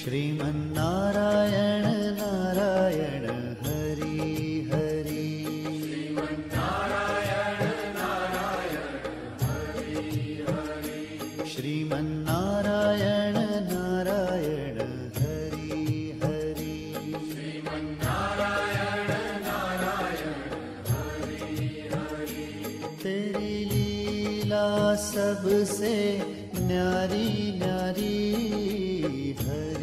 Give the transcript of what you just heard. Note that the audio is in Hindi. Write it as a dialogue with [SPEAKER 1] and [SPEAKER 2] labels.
[SPEAKER 1] श्रीमन्नारायण नारायण हरि हरि।
[SPEAKER 2] श्रीमन्नारायण नारायण हरि हरि।
[SPEAKER 1] श्रीमन्नारायण नारायण हरि हरि।
[SPEAKER 2] श्रीमन्नारायण नारायण हरि हरि।
[SPEAKER 1] तेरी लीला सबसे न्यारी न्यारी हरि